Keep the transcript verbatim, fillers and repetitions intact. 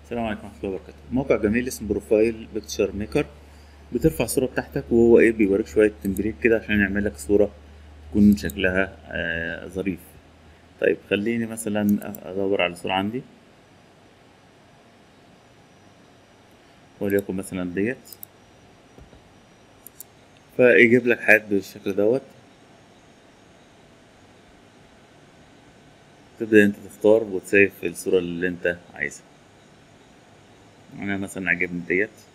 السلام عليكم ورحمة الله وبركاته. موقع جميل اسمه بروفايل بيكتشر ميكر. بترفع صورة بتاعتك وهو ايه بيوريك شوية تمبليت كده عشان يعمل لك صورة تكون شكلها آه ظريف. طيب خليني مثلا ادور على صورة عندي، وليكن مثلا ديت، فيجيب لك حاجات بالشكل دوت. تبدأ انت تختار وتسيف الصورة اللي انت عايزها. انا مثلا عجبني ديت،